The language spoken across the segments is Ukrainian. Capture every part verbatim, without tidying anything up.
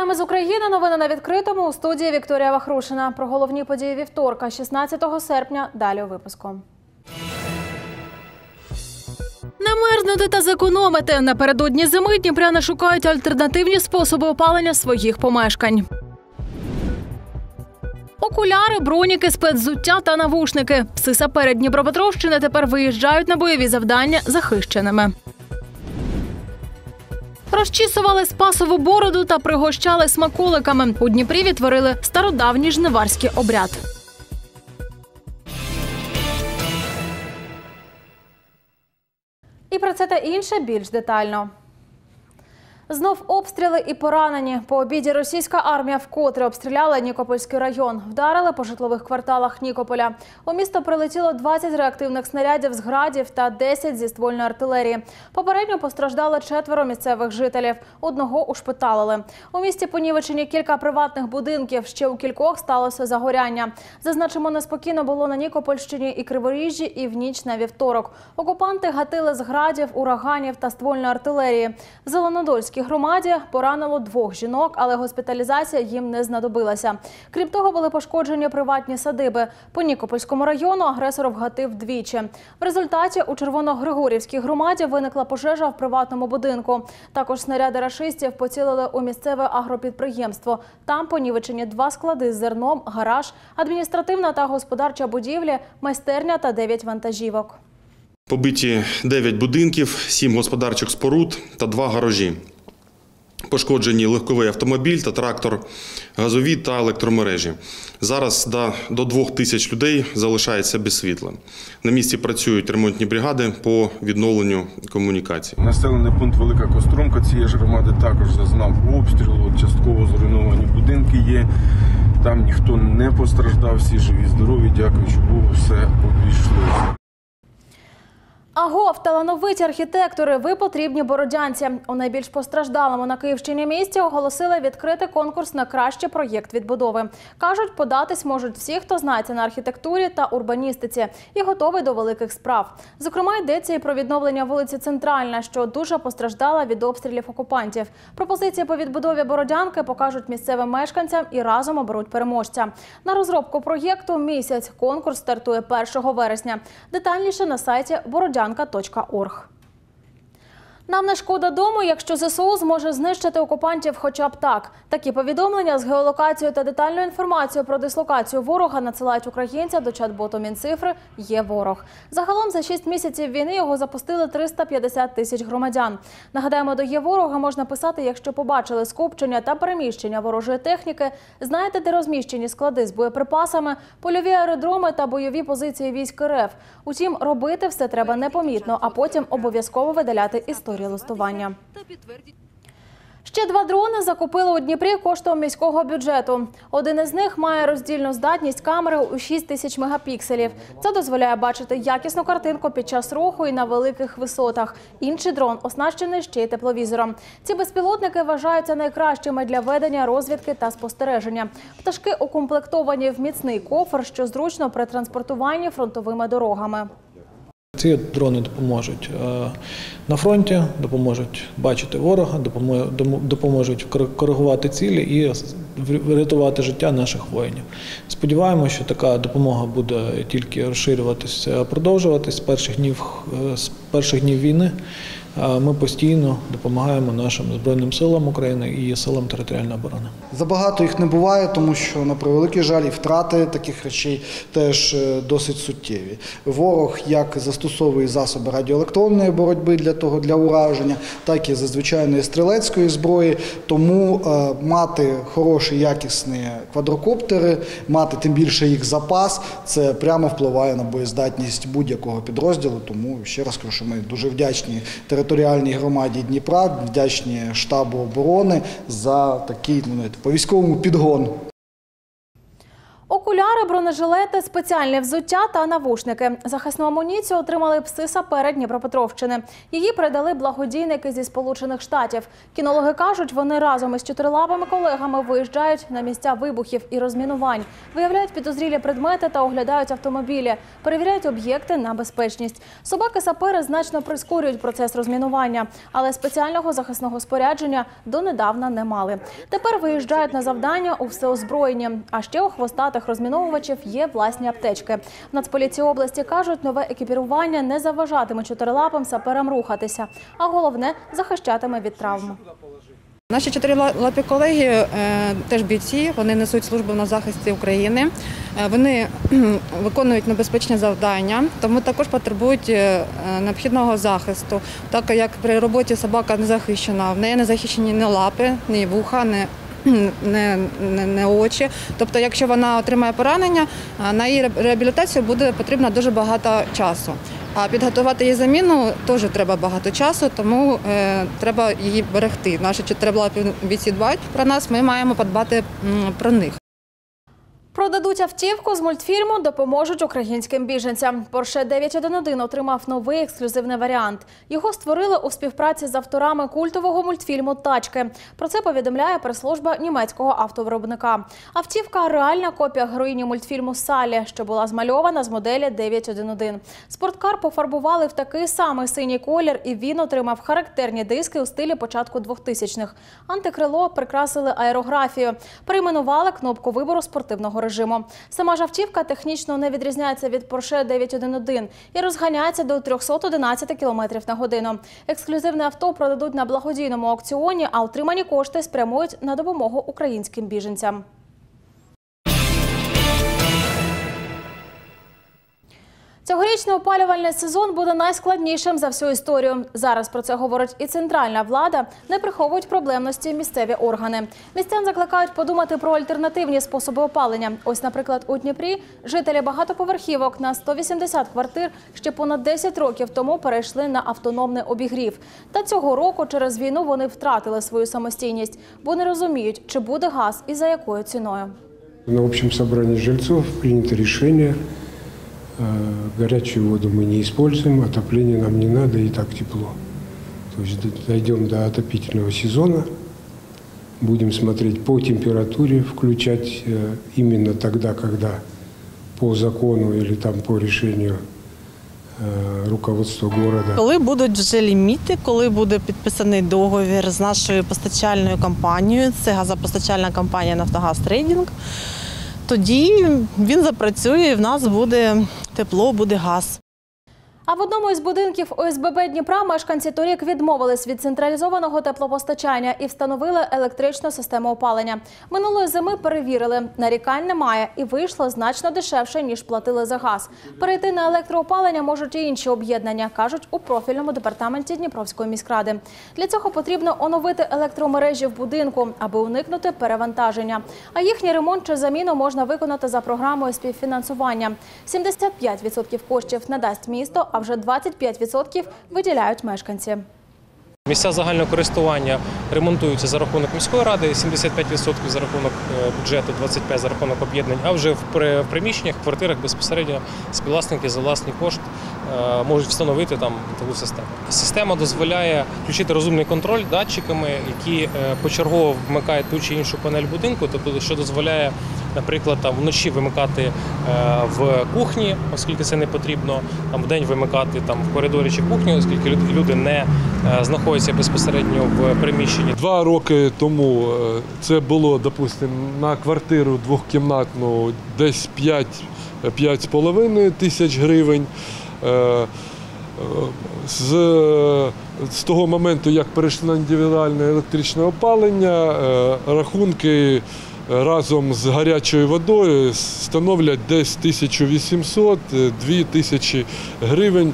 Вітаємо з України. Новини на відкритому. У студії Вікторія Вахрушина. Про головні події вівторка, шістнадцятого серпня. Далі у випуску. Не мерзнути та зекономити. Напередодні зими дніпряни шукають альтернативні способи опалення своїх помешкань. Окуляри, броніки, спецвзуття та навушники. Пси-сапери Дніпропетровщини тепер виїжджають на бойові завдання захищеними. Розчісували Спасову бороду та пригощали смаколиками. У Дніпрі відтворили стародавній жниварський обряд. І про це та інше більш детально. Знов обстріли і поранені. По обіді російська армія вкотре обстріляла Нікопольський район. Вдарили по житлових кварталах Нікополя. У місто прилетіло двадцять реактивних снарядів з градів та десять зі ствольної артилерії. Попередньо постраждали четверо місцевих жителів. Одного ушпиталили. У місті понівечені кілька приватних будинків. Ще у кількох сталося загоряння. Зазначимо, неспокійно було на Нікопольщині і Криворіжжі, і в ніч на вівторок. Окупанти гатили з градів, ураганів та ствольної артилерії. В Зеленодольській громаді поранило двох жінок, але госпіталізація їм не знадобилася. Крім того, були пошкоджені приватні садиби. По Нікопольському району агресор вгатив двічі. В результаті у Червоногригорівській громаді виникла пожежа в приватному будинку. Також снаряди рашистів поцілили у місцеве агропідприємство. Там понівечені два склади з зерном, гараж, адміністративна та господарча будівлі, майстерня та дев'ять вантажівок. Побиті дев'ять будинків, сім господарчих споруд та два гаражі. Пошкоджені легковий автомобіль та трактор, газові та електромережі. Зараз до двох тисяч людей залишається без світла. На місці працюють ремонтні бригади по відновленню комунікацій. Населений пункт Велика Костромка цієї ж громади також зазнав обстрілу, частково зруйновані будинки є. Там ніхто не постраждав, всі живі, здорові, дякуючи Богу, все обійшлося. Агов, талановиті архітектори, ви потрібні бородянці. У найбільш постраждалому на Київщині місті оголосили відкрити конкурс на кращий проєкт відбудови. Кажуть, податись можуть всі, хто знається на архітектурі та урбаністиці і готовий до великих справ. Зокрема, йдеться і про відновлення вулиці Центральна, що дуже постраждала від обстрілів окупантів. Пропозиції по відбудові Бородянки покажуть місцевим мешканцям і разом оберуть переможця. На розробку проєкту місяць. Конкурс стартує першого вересня. Детальніше на сайті бородянка точка орг. Нам не шкода дому, якщо ЗСУ зможе знищити окупантів хоча б так. Такі повідомлення з геолокацією та детальною інформацією про дислокацію ворога надсилають українця до чат-боту Мінцифри «Є ворог». Загалом за шість місяців війни його запустили триста п'ятдесят тисяч громадян. Нагадаємо, до «Є ворога» можна писати, якщо побачили скупчення та переміщення ворожої техніки, знаєте, де розміщені склади з боєприпасами, польові аеродроми та бойові позиції військ РФ. Утім, робити все треба непомітно, а потім обов'язково видаляти історію листування. Ще два дрони закупили у Дніпрі коштом міського бюджету. Один із них має роздільну здатність камери у шість тисяч мегапікселів. Це дозволяє бачити якісну картинку під час руху і на великих висотах. Інший дрон оснащений ще й тепловізором. Ці безпілотники вважаються найкращими для ведення розвідки та спостереження. Пташки укомплектовані в міцний кофр, що зручно при транспортуванні фронтовими дорогами. Ці дрони допоможуть на фронті, допоможуть бачити ворога, допоможуть коригувати цілі і врятувати життя наших воїнів. Сподіваємося, що така допомога буде тільки розширюватися, продовжуватись з перших днів, з перших днів війни. Ми постійно допомагаємо нашим Збройним силам України і силам територіальної оборони. Забагато їх не буває, тому що, на превеликий жаль, і втрати таких речей теж досить суттєві. Ворог як застосовує засоби радіоелектронної боротьби для того, для ураження, так і зазвичайної стрілецької зброї. Тому е, мати хороші, якісні квадрокоптери, мати тим більше їх запас, це прямо впливає на боєздатність будь-якого підрозділу. Тому ще раз кажу, що ми дуже вдячні територіальній громаді Дніпра, вдячні штабу оборони за такий, ну, по військовому підгон. Окуляри, бронежилети, спеціальне взуття та навушники. Захисну амуніцію отримали пси-сапери Дніпропетровщини. Її передали благодійники зі Сполучених Штатів. Кінологи кажуть, вони разом із чотирилапими колегами виїжджають на місця вибухів і розмінувань, виявляють підозрілі предмети та оглядають автомобілі, перевіряють об'єкти на безпечність. Собаки-сапери значно прискорюють процес розмінування, але спеціального захисного спорядження донедавна не мали. Тепер виїжджають на завдання у всеозброєнні, а ще у хвостатих розміновувачів є власні аптечки. В Нацполіції області кажуть, нове екіпірування не заважатиме чотирилапим саперам рухатися, а головне – захищатиме від травм. Наші чотирилапі колеги е, теж бійці, вони несуть службу на захисті України, е, вони виконують небезпечні завдання, тому також потребують е, необхідного захисту. Так як при роботі собака не захищена, в неї не захищені ні лапи, ні вуха, ні Не, не, не очі. Тобто, якщо вона отримає поранення, на її реабілітацію буде потрібно дуже багато часу. А підготувати її заміну теж треба багато часу, тому е, треба її берегти. Наші чотирилапі бійці дбають про нас, ми маємо подбати м, про них. Продадуть автівку з мультфільму, допоможуть українським біженцям. Porsche дев'ять один один отримав новий ексклюзивний варіант. Його створили у співпраці з авторами культового мультфільму «Тачки». Про це повідомляє прес-служба німецького автовиробника. Автівка – реальна копія героїні мультфільму «Саллі», що була змальована з моделі дев'ять один один. Спорткар пофарбували в такий самий синій колір, і він отримав характерні диски у стилі початку двохтисячних. Антикрило прикрасили аерографію, перейменували кнопку вибору спортивного режиму. Сама ж автівка технічно не відрізняється від Porsche дев'ять один один і розганяється до трьохсот одинадцяти кілометрів на годину. Ексклюзивне авто продадуть на благодійному аукціоні, а отримані кошти спрямують на допомогу українським біженцям. Цьогорічний опалювальний сезон буде найскладнішим за всю історію. Зараз про це говорить і центральна влада, не приховують проблемності місцеві органи. Містян закликають подумати про альтернативні способи опалення. Ось, наприклад, у Дніпрі жителі багатоповерхівок на сто вісімдесят квартир ще понад десять років тому перейшли на автономний обігрів. Та цього року через війну вони втратили свою самостійність, бо не розуміють, чи буде газ і за якою ціною. На общем собрании жильцов принято решение. Горячую воду мы не используем, отопление нам не надо, и так тепло. То есть дойдем до отопительного сезона, будем смотреть по температуре, включать именно тогда, когда по закону или там по решению руководства города. Коли будуть вже ліміти, коли буде підписаний договір з нашою постачальною компанією, це газопостачальна компанія «Нафтогаз Трейдинг», тоді він запрацює і в нас буде тепло, буде газ. А в одному із будинків О С Б Б Дніпра мешканці торік відмовились від централізованого теплопостачання і встановили електричну систему опалення. Минулої зими перевірили, нарікань немає і вийшло значно дешевше, ніж платили за газ. Перейти на електроопалення можуть і інші об'єднання, кажуть у профільному департаменті Дніпровської міськради. Для цього потрібно оновити електромережі в будинку, аби уникнути перевантаження. А їхній ремонт чи заміну можна виконати за програмою співфінансування. сімдесят п'ять відсотків коштів надасть місто, а вже двадцять п'ять відсотків виділяють мешканці. Місця загального користування ремонтуються за рахунок міської ради, сімдесят п'ять відсотків за рахунок бюджету, двадцять п'ять відсотків за рахунок об'єднань, а вже в приміщеннях, в квартирах безпосередньо співвласники за власний кошт можуть встановити там таку систему. Система дозволяє включити розумний контроль датчиками, які почергово вмикають ту чи іншу панель будинку, тобто що дозволяє, наприклад, там вночі вимикати в кухні, оскільки це не потрібно, там вдень вимикати там в коридорі чи кухні, оскільки люди не знаходяться безпосередньо в приміщенні. Два роки тому це було, допустимо, на квартиру двохкімнатну десь п'ять з половиною тисяч гривень. З, з того моменту, як перейшли на індивідуальне електричне опалення, рахунки разом з гарячою водою становлять десь тисячу вісімсот - дві тисячі гривень.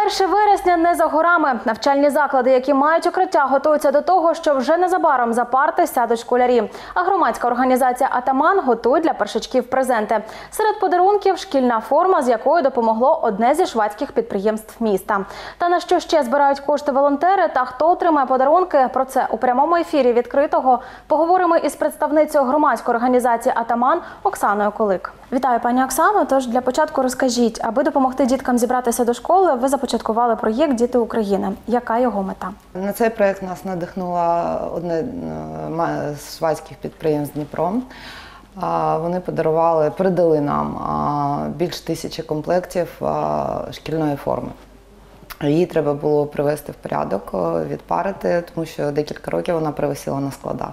перше вересня не за горами. Навчальні заклади, які мають укриття, готуються до того, що вже незабаром за парти сядуть школярі. А громадська організація «Атаман» готує для першачків презенти. Серед подарунків – шкільна форма, з якою допомогло одне зі швадських підприємств міста. Та на що ще збирають кошти волонтери та хто отримає подарунки – про це у прямому ефірі «Відкритого» поговоримо із представницею громадської організації «Атаман» Оксаною Колик. Вітаю, пані Оксано. Тож для початку розкажіть, аби допомогти діткам зібратися до школи, ви започаткували проєкт «Діти України». Яка його мета? На цей проєкт нас надихнуло одне з швадських підприємств Дніпро. Вони подарували, передали нам більш тисячі комплектів шкільної форми. Її треба було привести в порядок, відпарити, тому що декілька років вона провисіла на складах.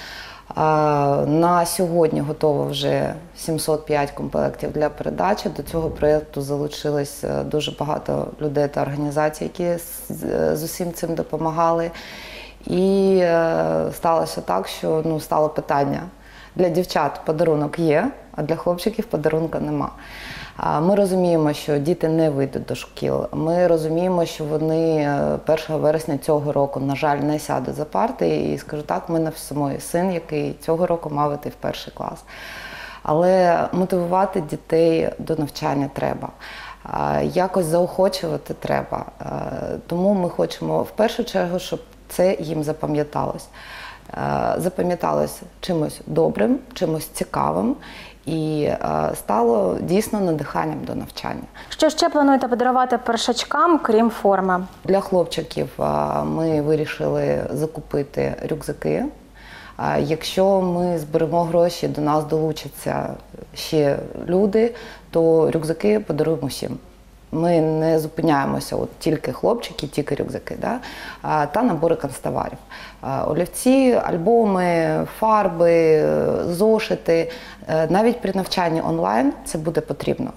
На сьогодні готово вже сімсот п'ять комплектів для передачі. До цього проєкту залучилось дуже багато людей та організацій, які з усім цим допомагали. І сталося так, що ну, стало питання. Для дівчат подарунок є, а для хлопчиків подарунка нема. Ми розуміємо, що діти не вийдуть до шкіл. Ми розуміємо, що вони першого вересня цього року, на жаль, не сядуть за парти. І, скажу так, в мене самої син, який цього року мав іти в перший клас. Але мотивувати дітей до навчання треба. Якось заохочувати треба. Тому ми хочемо в першу чергу, щоб це їм запам'яталось. Запам'яталось чимось добрим, чимось цікавим і стало дійсно надиханням до навчання. Що ще плануєте подарувати першачкам, крім форми? Для хлопчиків ми вирішили закупити рюкзаки. Якщо ми зберемо гроші, до нас долучаться ще люди, то рюкзаки подаруємо всім. Ми не зупиняємося, от тільки хлопчики, тільки рюкзаки, да? Та набори канцтоварів. Олівці, альбоми, фарби, зошити. Навіть при навчанні онлайн це буде потрібно.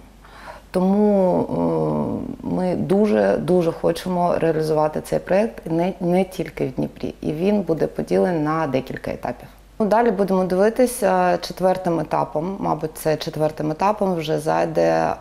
Тому ми дуже-дуже хочемо реалізувати цей проєкт не, не тільки в Дніпрі. І він буде поділений на декілька етапів. Далі будемо дивитися четвертим етапом, мабуть, це четвертим етапом вже зайде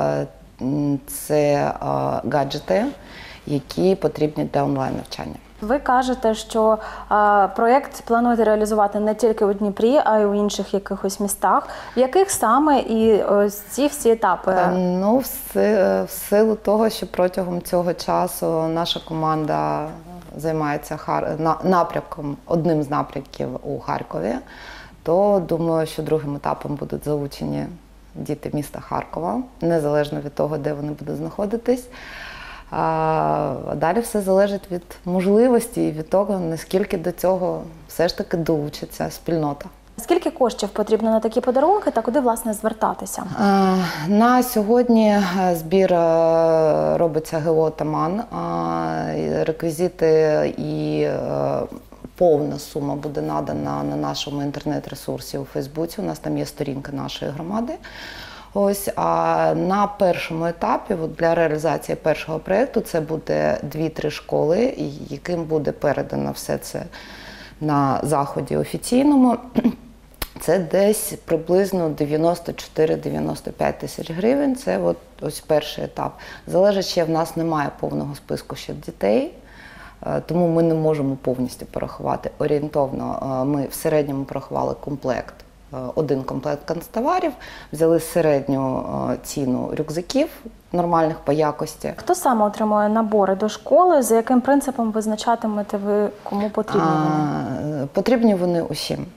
це гаджети, які потрібні для онлайн-навчання. Ви кажете, що а, проєкт плануєте реалізувати не тільки у Дніпрі, а й у інших якихось містах. В яких саме і ось ці всі етапи? Ну, в силу того, що протягом цього часу наша команда займається напрямком, одним з напрямків у Харкові, то думаю, що другим етапом будуть залучені діти міста Харкова, незалежно від того, де вони будуть знаходитись. А далі все залежить від можливості і від того, наскільки до цього все ж таки долучиться спільнота. Скільки коштів потрібно на такі подарунки та куди, власне, звертатися? На сьогодні збір робиться ГО «Атаман». Реквізити і повна сума буде надана на нашому інтернет-ресурсі у Фейсбуці. У нас там є сторінка нашої громади. Ось, а на першому етапі, от для реалізації першого проєкту, це буде дві-три школи, яким буде передано все це на заході офіційному. Це десь приблизно дев'яносто чотири - дев'яносто п'ять тисяч гривень. Це от, ось перший етап. Залежить ще, в нас немає повного списку ще дітей, тому ми не можемо повністю порахувати. Орієнтовно ми в середньому порахували комплект. Один комплект канцтоварів, взяли середню ціну рюкзаків, нормальних по якості. Хто саме отримує набори до школи? За яким принципом визначатимете ви, кому потрібні вони? Потрібні вони усім.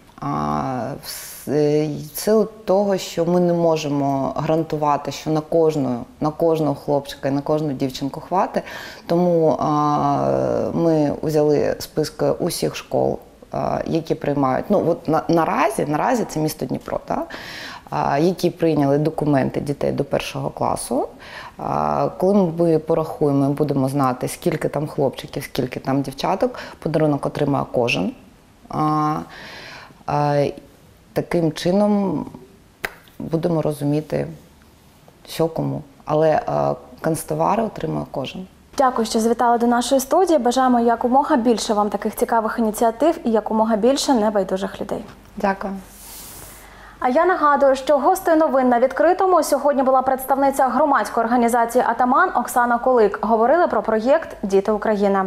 В силу того, що ми не можемо гарантувати, що на кожного, на кожного хлопчика і на кожну дівчинку хватить, тому ми взяли списки усіх школ, які приймають, ну от на, наразі, наразі це місто Дніпро, так? Які прийняли документи дітей до першого класу. Коли ми порахуємо і будемо знати, скільки там хлопчиків, скільки там дівчаток, подарунок отримає кожен. Таким чином будемо розуміти, що кому. Але канцтовари отримує кожен. Дякую, що завітали до нашої студії. Бажаємо якомога більше вам таких цікавих ініціатив і якомога більше небайдужих людей. Дякую. А я нагадую, що гостею новин на відкритому сьогодні була представниця громадської організації «Атаман» Оксана Колик. Говорили про проєкт «Діти України».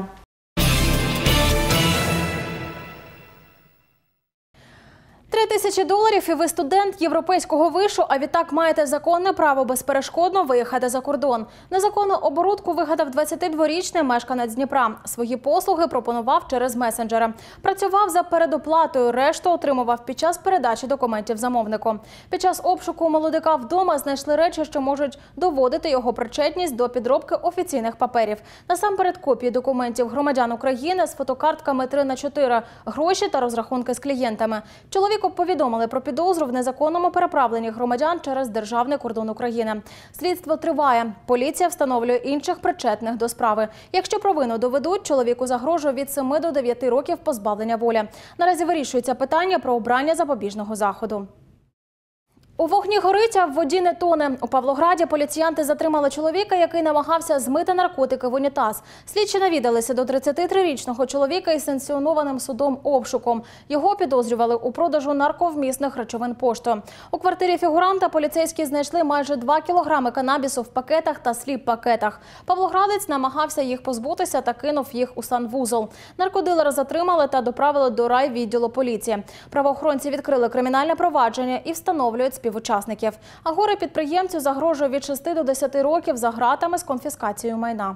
Три тисячі доларів і ви студент європейського вишу, а відтак маєте законне право безперешкодно виїхати за кордон. Незаконну оборудку вигадав двадцятидворічний мешканець Дніпра. Свої послуги пропонував через месенджери. Працював за передоплатою, решту отримував під час передачі документів замовнику. Під час обшуку у молодика вдома знайшли речі, що можуть доводити його причетність до підробки офіційних паперів. Насамперед копії документів громадян України з фотокартками три на чотири, гроші та розрахунки з клієнтами. Чоловік повідомили про підозру в незаконному переправленні громадян через державний кордон України. Слідство триває. Поліція встановлює інших причетних до справи. Якщо провину доведуть, чоловіку загрожує від семи до дев'яти років позбавлення волі. Наразі вирішується питання про обрання запобіжного заходу. У вогні горить, а в воді не тоне. У Павлограді поліціянти затримали чоловіка, який намагався змити наркотики в унітаз. Слідчі навідалися до тридцятитрирічного чоловіка із санкціонованим судом обшуком. Його підозрювали у продажу нарковмісних речовин поштою. У квартирі фігуранта поліцейські знайшли майже два кілограми канабісу в пакетах та сліп-пакетах. Павлоградець намагався їх позбутися та кинув їх у санвузол. Наркодилера затримали та доправили до райвідділу поліції. Правоохоронці відкрили кримінальне провадження і встановлюють співучасників. А горе-підприємцю загрожує від шести до десяти років за ґратами з конфіскацією майна.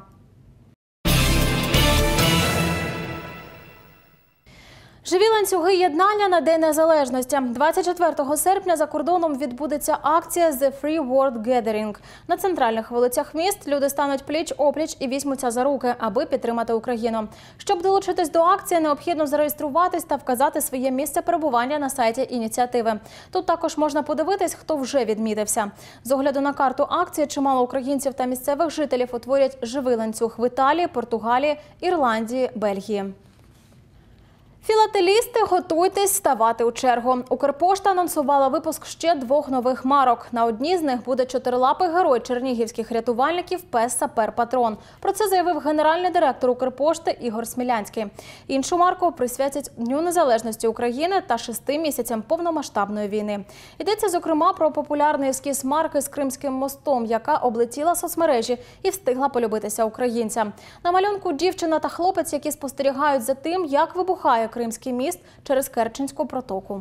Живі ланцюги єднання на День Незалежності. двадцять четвертого серпня за кордоном відбудеться акція «The Free World Gathering». На центральних вулицях міст люди стануть пліч-опліч і візьмуться за руки, аби підтримати Україну. Щоб долучитись до акції, необхідно зареєструватись та вказати своє місце перебування на сайті ініціативи. Тут також можна подивитись, хто вже відмітився. З огляду на карту акції, чимало українців та місцевих жителів утворять живий ланцюг в Італії, Португалії, Ірландії, Бельгії. Філателісти, готуйтесь ставати у чергу. Укрпошта анонсувала випуск ще двох нових марок. На одній з них буде чотирилапий герой чернігівських рятувальників пес Сапер Патрон. Про це заявив генеральний директор Укрпошти Ігор Смілянський. Іншу марку присвятять Дню Незалежності України та шести місяцям повномасштабної війни. Йдеться, зокрема, про популярний ескіз марки з Кримським мостом, яка облетіла соцмережі і встигла полюбитися українцям. На малюнку дівчина та хлопець, які спостерігають за тим, як вибухає Кримський міст через Керченську протоку.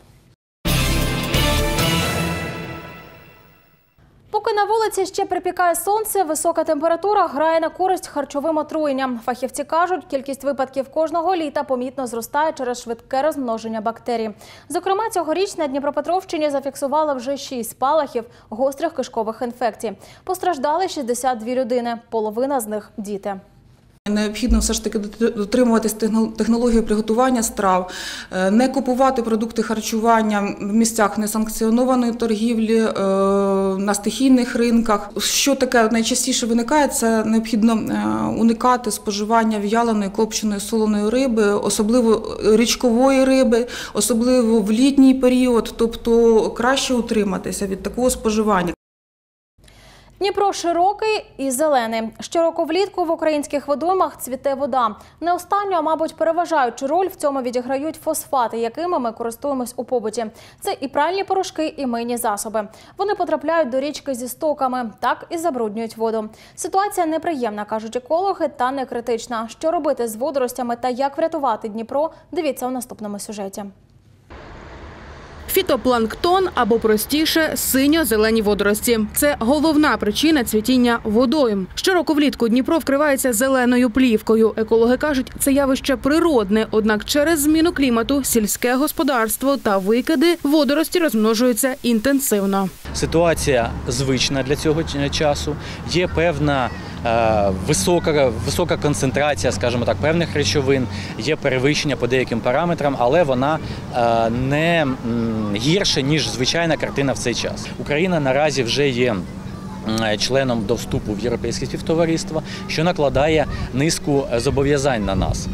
Поки на вулиці ще припікає сонце, висока температура грає на користь харчовим отруєнням. Фахівці кажуть, кількість випадків кожного літа помітно зростає через швидке розмноження бактерій. Зокрема, цьогоріч на Дніпропетровщині зафіксували вже шість спалахів гострих кишкових інфекцій. Постраждали шістдесят дві людини, половина з них – діти. Необхідно все ж таки дотримуватись технології приготування страв, не купувати продукти харчування в місцях несанкціонованої торгівлі, на стихійних ринках. Що таке найчастіше виникає, це необхідно уникати споживання в'яленої, копченої, солоної риби, особливо річкової риби, особливо в літній період, тобто краще утриматися від такого споживання. Дніпро широкий і зелений. Щороку влітку в українських водоймах цвіте вода. Не останню, а, мабуть, переважаючу роль в цьому відіграють фосфати, якими ми користуємось у побуті. Це і пральні порошки, і мийні засоби. Вони потрапляють до річки зі стоками, так і забруднюють воду. Ситуація неприємна, кажуть екологи, та не критична. Що робити з водоростями та як врятувати Дніпро, дивіться у наступному сюжеті. Фітопланктон або, простіше, синьо-зелені водорості. Це головна причина цвітіння водойм. Щороку влітку Дніпро вкривається зеленою плівкою. Екологи кажуть, це явище природне, однак через зміну клімату, сільське господарство та викиди водорості розмножуються інтенсивно. Ситуація звична для цього часу. Є певна Висока, висока концентрація, скажімо так, певних речовин, є перевищення по деяким параметрам, але вона не гірша, ніж звичайна картина в цей час. Україна наразі вже є членом до вступу в Європейське співтовариство, що накладає низку зобов'язань на нас.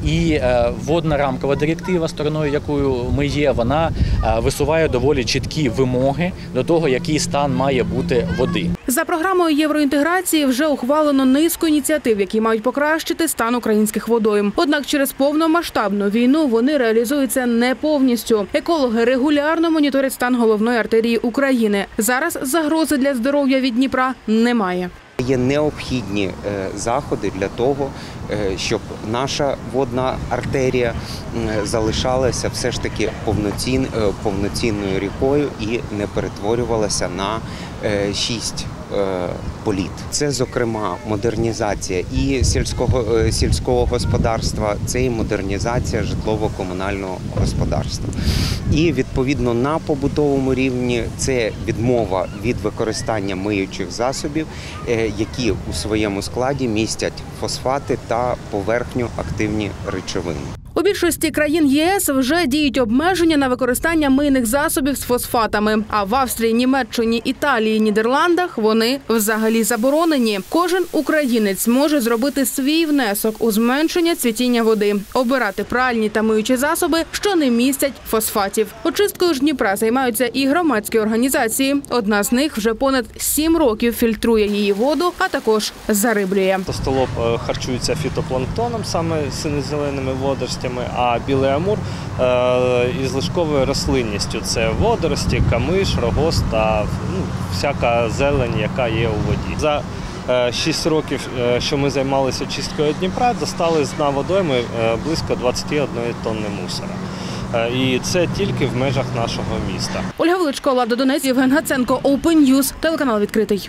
І водна рамкова директива, стороною якою ми є, вона висуває доволі чіткі вимоги до того, який стан має бути води. За програмою євроінтеграції вже ухвалено низку ініціатив, які мають покращити стан українських водойм. Однак через повномасштабну війну вони реалізуються не повністю. Екологи регулярно моніторять стан головної артерії України. Зараз загрози для здоров'я від Дніпра немає. Є необхідні заходи для того, щоб наша водна артерія залишалася все ж таки повноцінною рікою і не перетворювалася на шість політ. Це, зокрема, модернізація і сільського, сільського господарства, це і модернізація житлово-комунального господарства. І, відповідно, на побутовому рівні це відмова від використання миючих засобів, які у своєму складі містять фосфати та поверхньоактивні речовини. У більшості країн ЄС вже діють обмеження на використання мийних засобів з фосфатами. А в Австрії, Німеччині, Італії, Нідерландах вони взагалі заборонені. Кожен українець може зробити свій внесок у зменшення цвітіння води, обирати пральні та миючі засоби, що не містять фосфатів. Очисткою ж Дніпра займаються і громадські організації. Одна з них вже понад сім років фільтрує її воду, а також зариблює. Товстолоб харчується фітопланктоном, саме синьо-зеленими водоростями, а білий амур – із лишковою рослинністю. Це водорості, камиш, рогоз та ну, всяка зелень, яка є у воді. За шість років, що ми займалися очисткою Дніпра, достали з дна водойми близько двадцять одної тонни мусора. І це тільки в межах нашого міста. Ольга Величко, Лада Донець, Євген Гаценко, Open News, телеканал «Відкритий».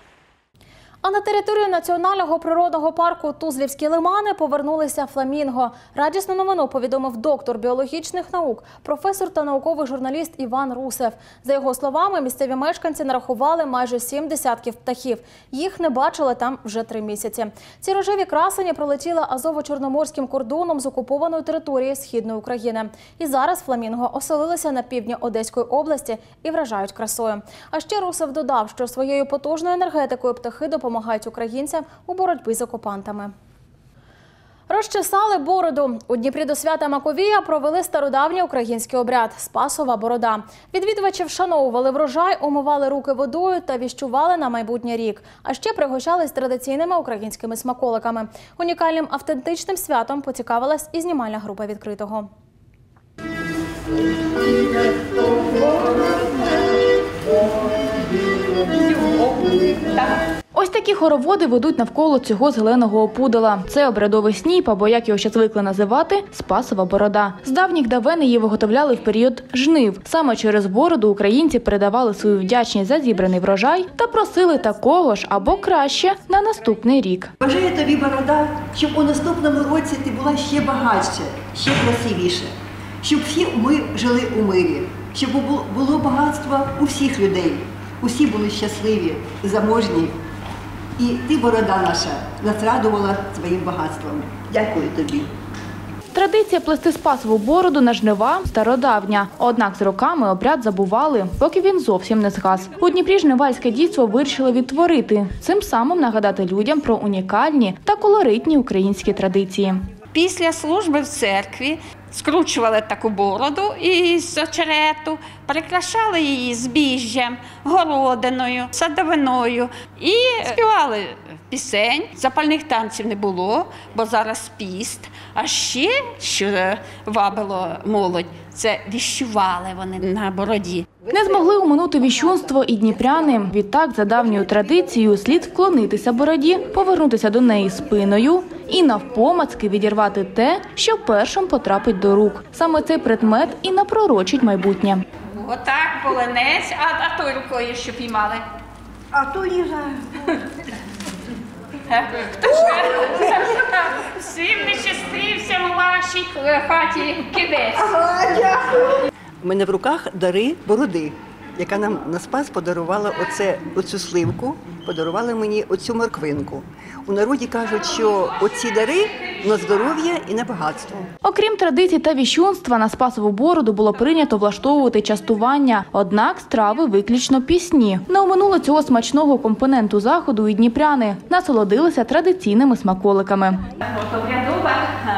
А на територію Національного природного парку Тузлівські лимани повернулися фламінго. Радісну новину повідомив доктор біологічних наук, професор та науковий журналіст Іван Русев. За його словами, місцеві мешканці нарахували майже сім десятків птахів. Їх не бачили там вже три місяці. Ці рожеві красені пролетіли Азово-Чорноморським кордоном з окупованої території Східної України. І зараз фламінго оселилися на півдні Одеської області і вражають красою. А ще Русев додав, що своєю потужною енергетикою птахи допомагають допомагають українцям у боротьбі з окупантами. Розчесали бороду. У Дніпрі до свята Маковія провели стародавній український обряд – Спасова борода. Відвідувачі вшановували врожай, омивали руки водою та віщували на майбутній рік. А ще пригощались традиційними українськими смаколиками. Унікальним автентичним святом поцікавилась і знімальна група «Відкритого». Ось такі хороводи ведуть навколо цього зеленого опудала. Це обрядовий сніп, або, як його ще звикли називати, Спасова борода. З давніх давен її виготовляли в період жнив. Саме через бороду українці передавали свою вдячність за зібраний врожай та просили такого ж або краще на наступний рік. Бажаю тобі, борода, щоб у наступному році ти була ще багатша, ще красивіша. Щоб всі ми жили у мирі, щоб було багатство у всіх людей. Усі були щасливі, заможні. І ти, борода наша, нас радувала своїм багатством. Дякую тобі. Традиція плести спасову бороду на жнива стародавня. Однак з роками обряд забували, поки він зовсім не згас. У Дніпрі жнивальське дійство вирішили відтворити, цим самим нагадати людям про унікальні та колоритні українські традиції. Після служби в церкві скручували таку бороду із очерету, прикрашали її збіжжям, городиною, садовиною і співали пісень. Запальних танців не було, бо зараз піст. А ще, що вабило молодь, це віщували вони на бороді. Не змогли оминути віщунство і дніпряни. Відтак, за давньою традицією, слід вклонитися бороді, повернутися до неї спиною і навпомацки відірвати те, що першим потрапить до рук. Саме цей предмет і напророчить майбутнє. Отак, полинець, а, а тою рукою що піймали? А то Ліза. Всім не щастився у вашій хаті кидець. Ага, дякую. У мене в руках дари бороди, яка нам на Спас подарувала оце, оцю сливку, подарувала мені оцю морквинку. У народі кажуть, що оці дари на здоров'я і на багатство. Окрім традицій та віщунства, на Спасову бороду було прийнято влаштовувати частування. Однак страви виключно пісні. Не оминули цього смачного компоненту заходу і дніпряни. Насолодилися традиційними смаколиками. Обрядова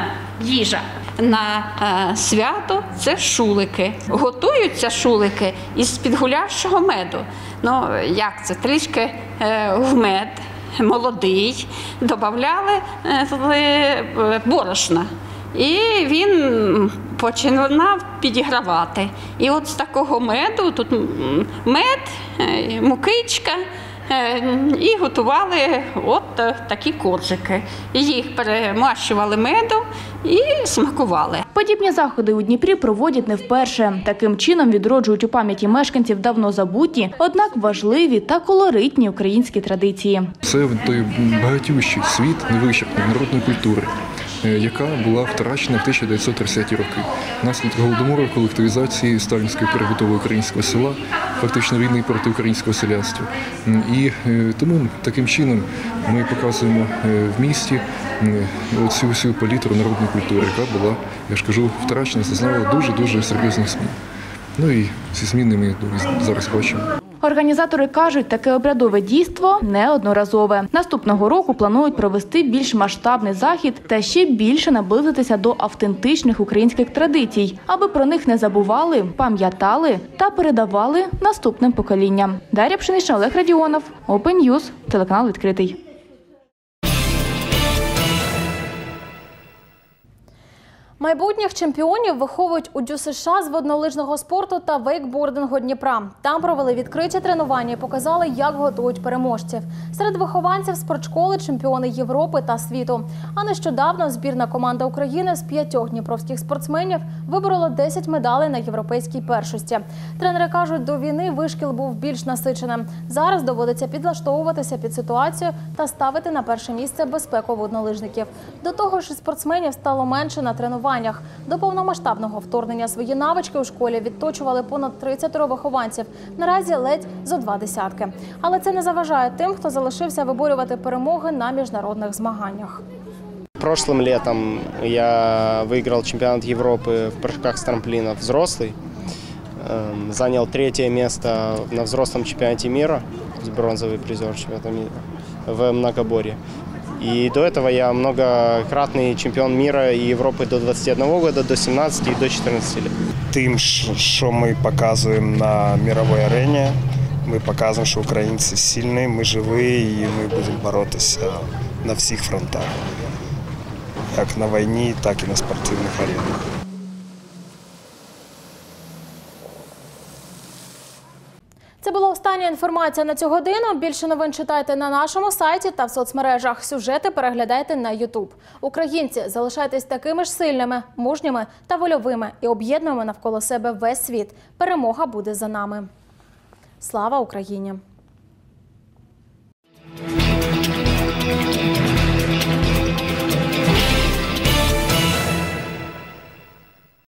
їжа на е, свято – це шулики. Готуються шулики із підгулявшого меду. Ну, як це? Трішки е, в мед молодий додавали е, борошна. І він починав підігравати. І от з такого меду, тут мед, мукичка, і готували от такі коржики. Їх перемащували медом і смакували. Подібні заходи у Дніпрі проводять не вперше. Таким чином відроджують у пам'яті мешканців давно забуті, однак важливі та колоритні українські традиції. Це той багатющий світ невичерпної народної культури, яка була втрачена в тисяча дев'ятсот тридцяті роки. Наслідок голодомору, колективізації сталінської перебудови українського села, фактично війни проти українського селянства. І тому таким чином ми показуємо в місті цю всю палітру народної культури, яка була, я ж кажу, втрачена, зазнала дуже-дуже серйозних змін. Ну і ці зміни ми зараз бачимо. Організатори кажуть, таке обрядове дійство неодноразове. Наступного року планують провести більш масштабний захід та ще більше наблизитися до автентичних українських традицій, аби про них не забували, пам'ятали та передавали наступним поколінням. Дар'я Пшенична, Олег Радіонов, Open News, телеканал «Відкритий». Майбутніх чемпіонів виховують у ДЮСШ з воднолижного спорту та вейкбордингу Дніпра. Там провели відкриті тренування і показали, як готують переможців. Серед вихованців спортшколи чемпіони Європи та світу. А нещодавно збірна команда України з п'ятьох дніпровських спортсменів виборола десять медалей на європейській першості. Тренери кажуть, до війни вишкіл був більш насиченим. Зараз доводиться підлаштовуватися під ситуацію та ставити на перше місце безпеку воднолижників. До того ж, спортсменів стало менше на тренуваннях. До повномасштабного вторгнення свої навички у школі відточували понад тридцять вихованців. Наразі ледь зо два десятки. Але це не заважає тим, хто залишився виборювати перемоги на міжнародних змаганнях. Прошлым летом я выиграл чемпионат Европы в прыжках с трамплина взрослый. Занял третье место на взрослом чемпионате мира, бронзовый призер чемпионата мира в многоборье. И до этого я многократный чемпион мира и Европы до двадцати одного года, до семнадцати и до чотирнадцяти лет. Тим, що ми показуємо на мировій арені, ми показуємо, що українці сильні, ми живі і ми будемо боротися на всіх фронтах. Як на війні, так і на спортивних аренах. Це була остання інформація на цю годину. Більше новин читайте на нашому сайті та в соцмережах. Сюжети переглядайте на ютуб. Українці, залишайтесь такими ж сильними, мужніми та вольовими і об'єднуємо навколо себе весь світ. Перемога буде за нами. Слава Україні!